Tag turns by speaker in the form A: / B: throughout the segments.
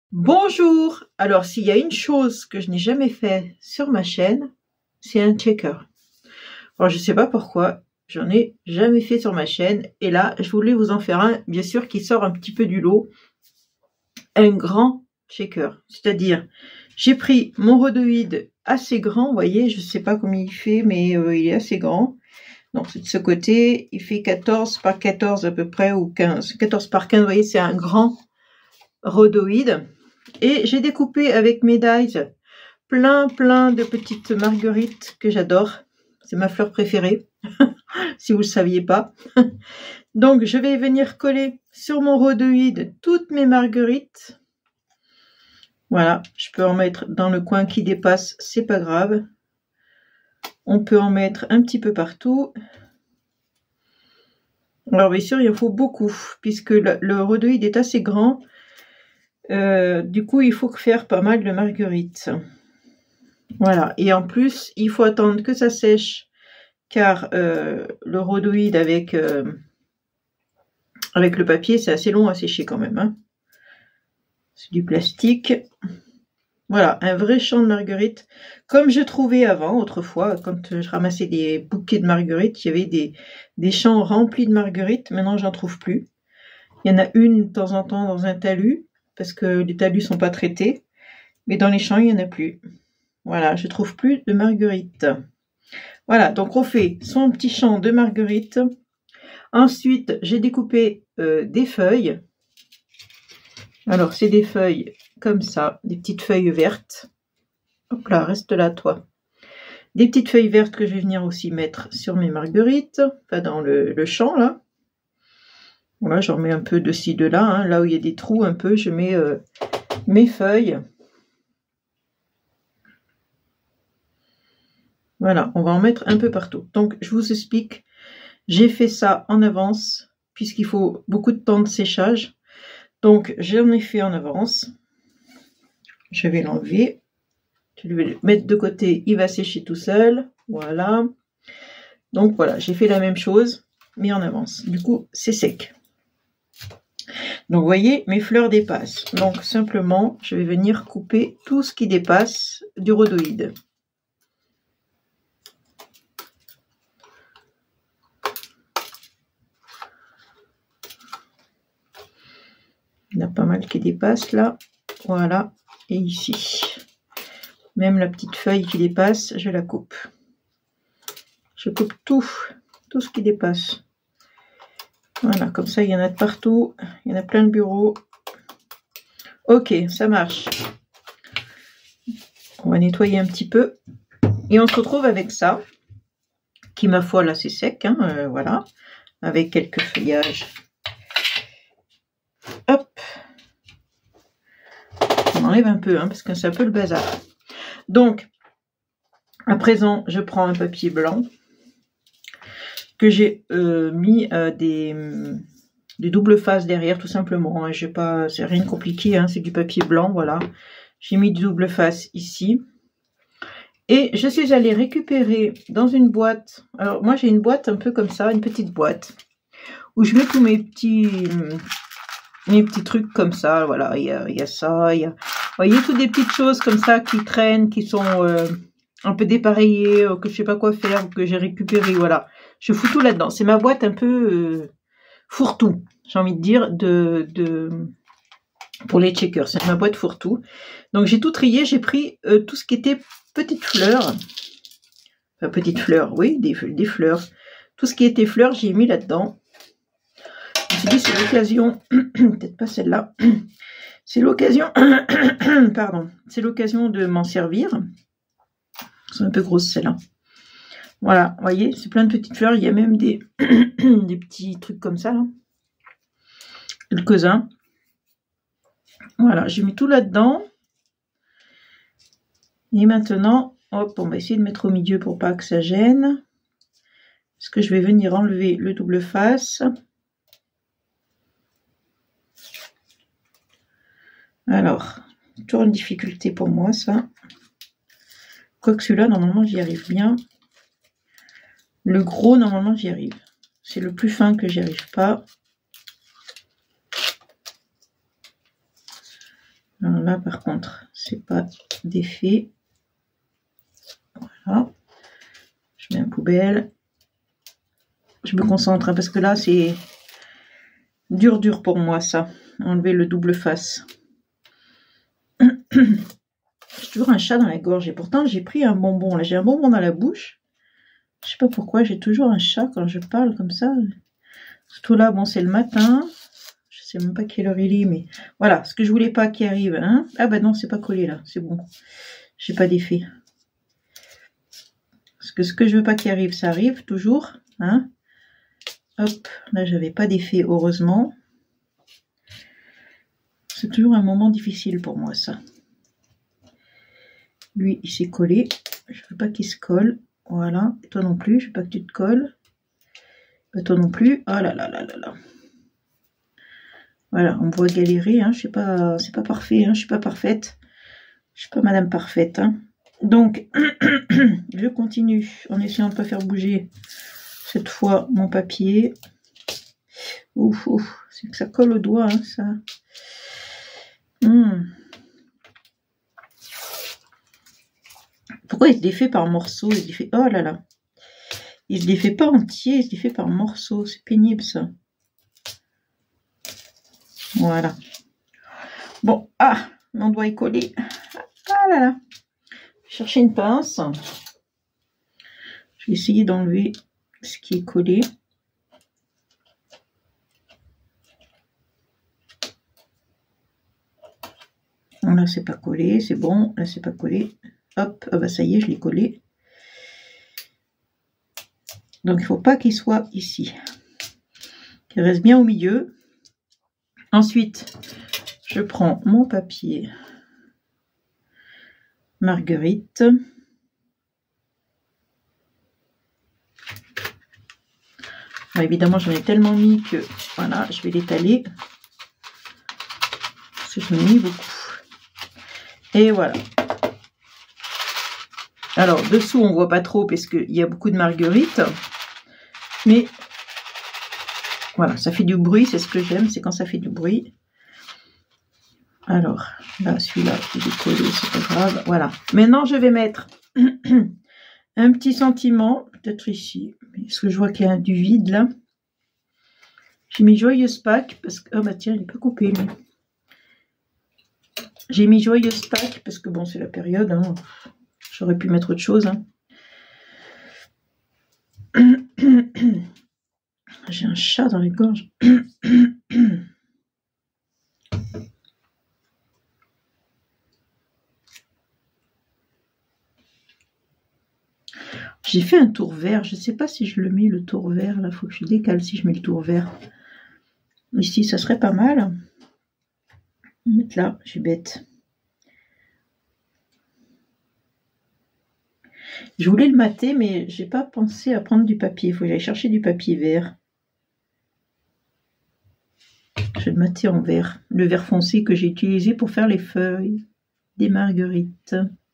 A: Bonjour! Alors, s'il y a une chose que je n'ai jamais fait sur ma chaîne, c'est un checker. Alors, je sais pas pourquoi, j'en ai jamais fait sur ma chaîne. Et là, je voulais vous en faire un, bien sûr, qui sort un petit peu du lot. Un grand checker. C'est-à-dire, j'ai pris mon rhodoïde assez grand, vous voyez, je sais pas combien il fait, mais il est assez grand. Donc, c'est de ce côté, il fait 14 par 14 à peu près, ou 15. 14 par 15, vous voyez, c'est un grand rhodoïde. Et j'ai découpé avec mes dies plein de petites marguerites que j'adore. C'est ma fleur préférée, si vous ne le saviez pas. Donc je vais venir coller sur mon rhodoïde toutes mes marguerites. Voilà, je peux en mettre dans le coin qui dépasse, c'est pas grave. On peut en mettre un petit peu partout. Alors bien sûr, il en faut beaucoup, puisque le rhodoïde est assez grand. Du coup, il faut faire pas mal de marguerites. Voilà, et en plus, il faut attendre que ça sèche, car le rhodoïde avec le papier, c'est assez long à sécher quand même. Hein. C'est du plastique. Voilà, un vrai champ de marguerites, comme je trouvais avant, autrefois, quand je ramassais des bouquets de marguerites, il y avait des champs remplis de marguerites. Maintenant, j'en trouve plus. Il y en a une de temps en temps dans un talus, parce que les talus sont pas traités, mais dans les champs, il y en a plus. Voilà, je trouve plus de marguerites. Voilà, donc on fait son petit champ de marguerites. Ensuite, j'ai découpé des feuilles. Alors, c'est des feuilles comme ça, des petites feuilles vertes. Hop là, reste là, toi. Des petites feuilles vertes que je vais venir aussi mettre sur mes marguerites, enfin dans le champ, là. Voilà, j'en mets un peu de ci, de là. Hein. Là où il y a des trous, un peu, je mets mes feuilles. Voilà, on va en mettre un peu partout. Donc, je vous explique. J'ai fait ça en avance, puisqu'il faut beaucoup de temps de séchage. Donc, j'en ai fait en avance. Je vais l'enlever. Je vais le mettre de côté, il va sécher tout seul. Voilà. Donc, voilà, j'ai fait la même chose, mais en avance. Du coup, c'est sec. Donc, vous voyez, mes fleurs dépassent. Donc, simplement, je vais venir couper tout ce qui dépasse du rhodoïde. Il y en a pas mal qui dépassent là. Voilà. Et ici. Même la petite feuille qui dépasse, je la coupe. Je coupe tout ce qui dépasse. Voilà, comme ça, il y en a de partout. Il y en a plein de bureaux. Ok, ça marche. On va nettoyer un petit peu. Et on se retrouve avec ça, qui, ma foi, là, c'est sec. Hein, voilà. Avec quelques feuillages. Hop. On enlève un peu, hein, parce que c'est un peu le bazar. Donc, à présent, je prends un papier blanc que j'ai mis des doubles faces derrière, tout simplement. Hein. C'est rien de compliqué, hein, c'est du papier blanc, voilà. J'ai mis du double face ici. Et je suis allée récupérer dans une boîte. Alors, moi, j'ai une boîte un peu comme ça, une petite boîte, où je mets tous mes petits trucs comme ça. Voilà, il y a ça, il y a... Vous voyez, toutes des petites choses comme ça qui traînent, qui sont un peu dépareillées, que je sais pas quoi faire, ou que j'ai récupéré, voilà. Je fous tout là-dedans. C'est ma boîte un peu fourre-tout, j'ai envie de dire, pour les checkers. C'est ma boîte fourre-tout. Donc j'ai tout trié, j'ai pris tout ce qui était petites fleurs. Enfin, petites fleurs, oui, des fleurs. Tout ce qui était fleurs, j'ai mis là-dedans. Je me suis dit, c'est l'occasion, peut-être pas celle-là, c'est l'occasion, pardon, c'est l'occasion de m'en servir. C'est un peu grosse celle-là. Voilà, vous voyez, c'est plein de petites fleurs. Il y a même des petits trucs comme ça, là. Quelques-uns. Voilà, j'ai mis tout là-dedans. Et maintenant, hop, on va essayer de mettre au milieu pour pas que ça gêne. Parce que je vais venir enlever le double face. Alors, toujours une difficulté pour moi, ça. Quoique celui-là, normalement, j'y arrive bien. Le gros, normalement, j'y arrive. C'est le plus fin que j'y arrive pas. Alors là, par contre, c'est pas d'effet. Voilà. Je mets en poubelle. Je me concentre, hein, parce que là, c'est dur pour moi, ça. Enlever le double face. J'ai toujours un chat dans la gorge. Et pourtant, j'ai pris un bonbon. Là, j'ai un bonbon dans la bouche. Je sais pas pourquoi, j'ai toujours un chat quand je parle comme ça. Surtout là, bon, c'est le matin. Je sais même pas quelle heure il est, mais voilà, ce que je voulais pas qui arrive. Hein. Ah bah non, c'est pas collé là, c'est bon. J'ai pas d'effet. Parce que ce que je veux pas qui arrive, ça arrive toujours. Hein. Hop, là j'avais pas d'effet, heureusement. C'est toujours un moment difficile pour moi, ça. Lui, il s'est collé. Je veux pas qu'il se colle. Voilà. Et toi non plus, je veux pas que tu te colles. Bah, toi non plus. Ah là là là là là. Voilà, on me voit galérer, hein. Je sais pas, c'est pas parfait, hein. Je suis pas parfaite. Je suis pas madame parfaite, hein. Donc, je continue en essayant de pas faire bouger cette fois mon papier. Ouf, ouf, c'est que ça colle au doigt, hein, ça. Pourquoi il se défait par morceaux? Il se défait... Oh là là. Il se défait pas entier, il se défait par morceaux. C'est pénible, ça. Voilà. Bon, ah, mon doigt est collé. Ah là là. Je vais chercher une pince. Je vais essayer d'enlever ce qui est collé. Là, c'est pas collé, c'est bon. Là, c'est pas collé. Hop, ah bah ça y est, je l'ai collé. Donc, il ne faut pas qu'il soit ici. Qu'il reste bien au milieu. Ensuite, je prends mon papier Marguerite. Alors, évidemment, j'en ai tellement mis que, voilà, je vais l'étaler. Parce que j'en ai mis beaucoup. Et voilà. Alors, dessous, on ne voit pas trop parce qu'il y a beaucoup de marguerites. Mais, voilà, ça fait du bruit. C'est ce que j'aime, c'est quand ça fait du bruit. Alors, là, celui-là, il est collé, c'est pas grave. Voilà. Maintenant, je vais mettre un petit sentiment, peut-être ici, parce que je vois qu'il y a du vide, là. J'ai mis Joyeuse Pâques, parce que... Oh, bah tiens, il n'est pas coupé, lui. J'ai mis Joyeuse Pâques, parce que, bon, c'est la période, hein. J'aurais pu mettre autre chose, hein. J'ai un chat dans les gorges. J'ai fait un tour vert. Je ne sais pas si je le mets, le tour vert. Là, il faut que je décale si je mets le tour vert. Ici, ça serait pas mal. Je vais mettre là, je suis bête. Je voulais le mater, mais j'ai pas pensé à prendre du papier. Il faut que j'aille chercher du papier vert. Je vais le mater en vert. Le vert foncé que j'ai utilisé pour faire les feuilles des marguerites.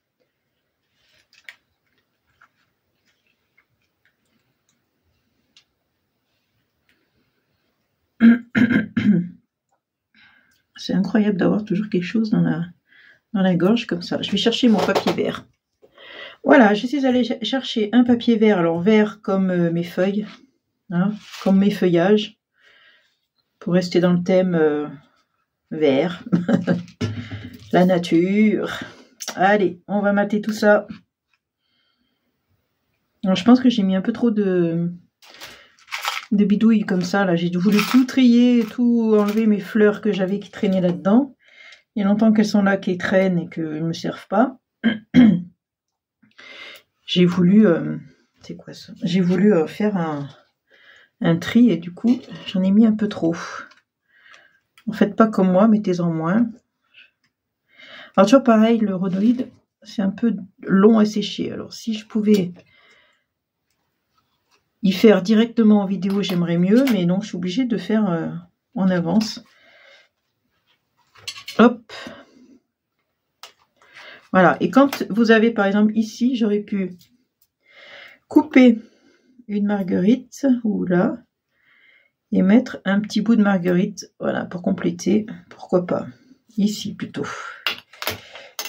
A: C'est incroyable d'avoir toujours quelque chose dans la gorge comme ça. Je vais chercher mon papier vert. Voilà, je suis allée chercher un papier vert. Alors vert comme mes feuilles, hein, comme mes feuillages. Pour rester dans le thème vert. La nature. Allez, on va mater tout ça. Alors, je pense que j'ai mis un peu trop de bidouilles comme ça. Là, j'ai voulu tout trier, tout enlever mes fleurs que j'avais qui traînaient là-dedans. Il y a longtemps qu'elles sont là, qui traînent et qu'elles ne me servent pas. J'ai voulu... c'est quoi ça? J'ai voulu faire un tri et du coup, j'en ai mis un peu trop. En faites pas comme moi, mettez-en moins. Alors, tu vois, pareil, le rhodoïde, c'est un peu long à sécher. Alors, si je pouvais y faire directement en vidéo, j'aimerais mieux. Mais non, je suis obligée de faire en avance. Hop. Voilà. Et quand vous avez, par exemple, ici, j'aurais pu couper une marguerite, ou là, et mettre un petit bout de marguerite, voilà, pour compléter. Pourquoi pas? Ici, plutôt.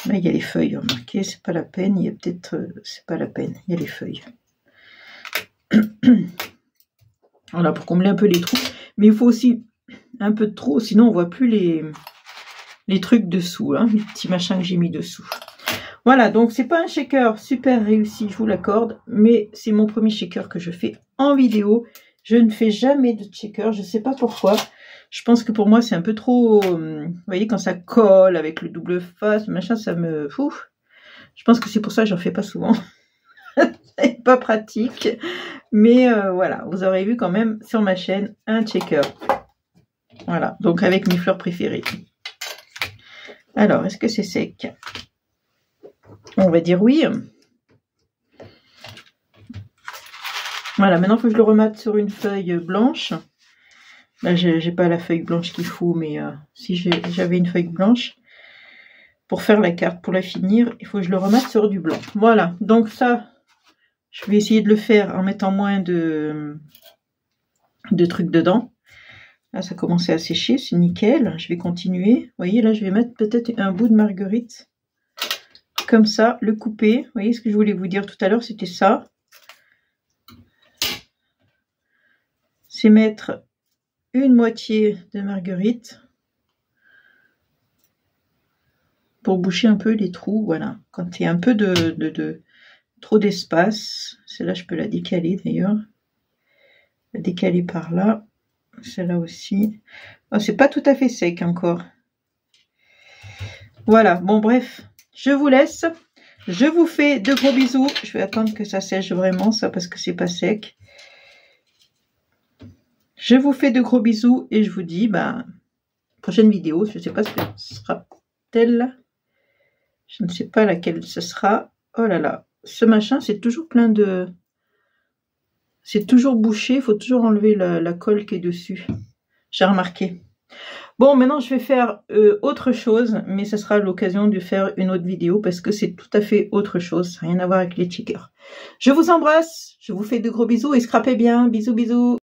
A: Là, il y a les feuilles, remarquez, c'est pas la peine. Il y a peut-être... c'est pas la peine, il y a les feuilles. Voilà, pour combler un peu les trous. Mais il faut aussi un peu de trop, sinon on voit plus les trucs dessous, hein, les petits machins que j'ai mis dessous. Voilà, donc c'est pas un shaker super réussi, je vous l'accorde, mais c'est mon premier shaker que je fais en vidéo. Je ne fais jamais de shaker, je sais pas pourquoi. Je pense que pour moi c'est un peu trop, vous voyez, quand ça colle avec le double face, machin, ça me... Ouf. Je pense que c'est pour ça que j'en fais pas souvent. C'est pas pratique, mais voilà, vous aurez vu quand même sur ma chaîne un shaker. Voilà, donc avec mes fleurs préférées. Alors, est-ce que c'est sec? On va dire oui. Voilà, maintenant il faut que je le remate sur une feuille blanche. Là, j'ai pas la feuille blanche qu'il faut, mais si j'avais une feuille blanche pour faire la carte, pour la finir, il faut que je le remate sur du blanc. Voilà, donc ça, je vais essayer de le faire en mettant moins de trucs dedans. Là, ça commençait à sécher, c'est nickel. Je vais continuer. Vous voyez, là, je vais mettre peut-être un bout de marguerite. Comme ça, le couper. Vous voyez ce que je voulais vous dire tout à l'heure, c'était ça. C'est mettre une moitié de marguerite pour boucher un peu les trous. Voilà, quand il y a un peu trop d'espace. Celle-là, je peux la décaler d'ailleurs. La décaler par là. Celle-là aussi. Oh, c'est pas tout à fait sec encore. Voilà, bon bref, je vous laisse. Je vous fais de gros bisous. Je vais attendre que ça sèche vraiment, ça, parce que c'est pas sec. Je vous fais de gros bisous et je vous dis, prochaine vidéo, je ne sais pas ce que ce sera-t-elle. Je ne sais pas laquelle ce sera. Oh là là, ce machin, c'est toujours plein de... C'est toujours bouché, il faut toujours enlever la colle qui est dessus. J'ai remarqué. Bon, maintenant je vais faire autre chose, mais ce sera l'occasion de faire une autre vidéo parce que c'est tout à fait autre chose, rien à voir avec les shakers. Je vous embrasse, je vous fais de gros bisous et scrapez bien, bisous bisous.